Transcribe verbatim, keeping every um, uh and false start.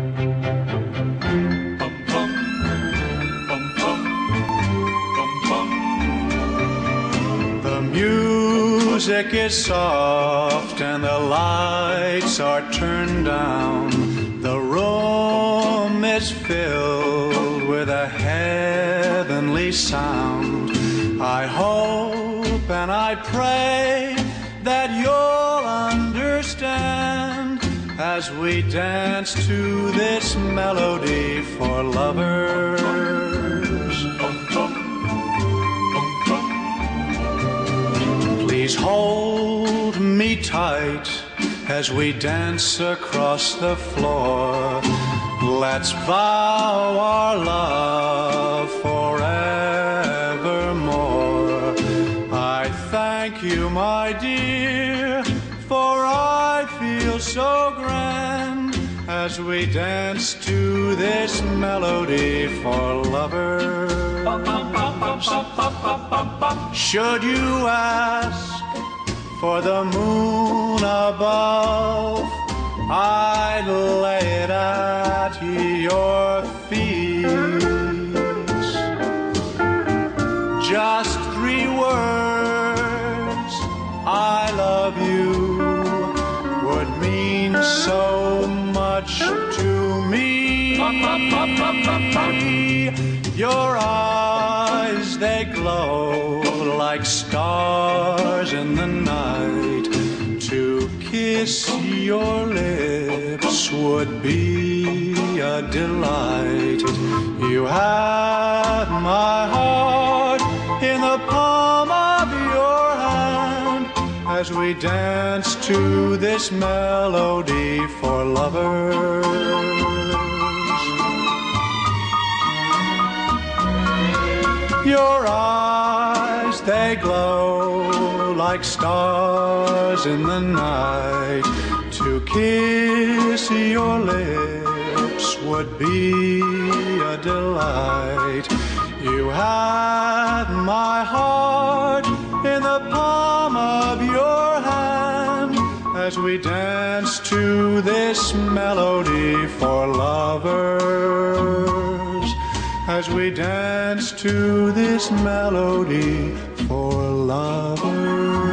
The music is soft and the lights are turned down. The room is filled with a heavenly sound. I hope and I pray that you'll understand as we dance to this melody for lovers. Please hold me tight as we dance across the floor. Let's vow our love forevermore. I thank you, my dear, for I feel so grand as we dance to this melody for lovers. Should you ask for the moon above, I'd lay it at your feet. Just three words, I love you, would mean so much to me. Your eyes, they glow like stars in the night. To kiss your lips would be a delight. You have my heart in the palm of your hand as we dance to this melody for lovers. Your eyes, they glow like stars in the night. To kiss your lips would be a delight. You have my heart in the palm of your hand as we dance to this melody for lovers. As we dance to this melody for lovers.